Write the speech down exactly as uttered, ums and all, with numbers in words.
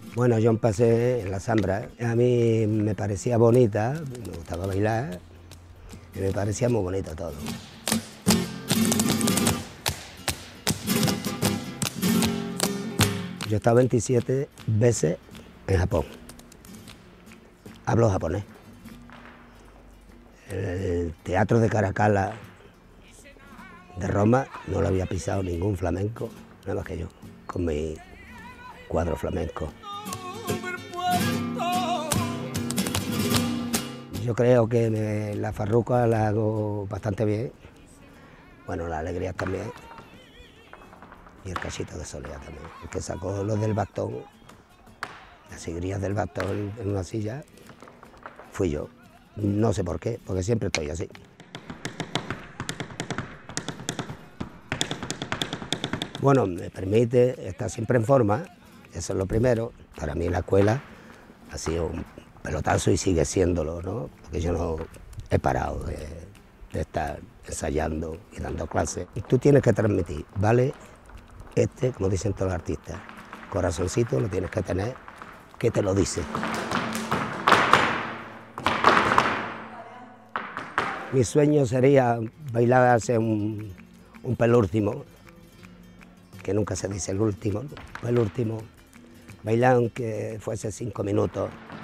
Bueno, yo empecé en la Zambra. A mí me parecía bonita, me gustaba bailar y me parecía muy bonito todo. Yo he estado veintisiete veces en Japón. Hablo japonés. El teatro de Caracalla de Roma no lo había pisado ningún flamenco, nada más que yo, con mi cuadro flamenco. Yo creo que me, la farruca la hago bastante bien, bueno, la alegría también, y el cachito de soledad también. El que sacó los del bastón, las sigrías del bastón en una silla, fui yo. No sé por qué, porque siempre estoy así. Bueno, me permite estar siempre en forma, eso es lo primero. Para mí la escuela ha sido un pelotazo y sigue siéndolo, ¿no? Porque yo no he parado de, de estar ensayando y dando clases. Tú tienes que transmitir, ¿vale? Este, como dicen todos los artistas, corazoncito lo tienes que tener, que te lo dice. Mi sueño sería bailar hace un, un penúltimo, que nunca se dice el último, el último, bailar aunque fuese cinco minutos.